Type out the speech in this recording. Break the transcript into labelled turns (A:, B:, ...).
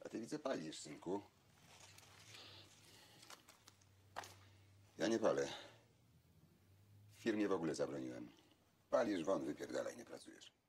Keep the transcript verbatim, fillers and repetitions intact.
A: A ty widzę palisz, synku. Ja nie palę. W firmie w ogóle zabroniłem. Palisz, won, wypierdalaj, nie pracujesz.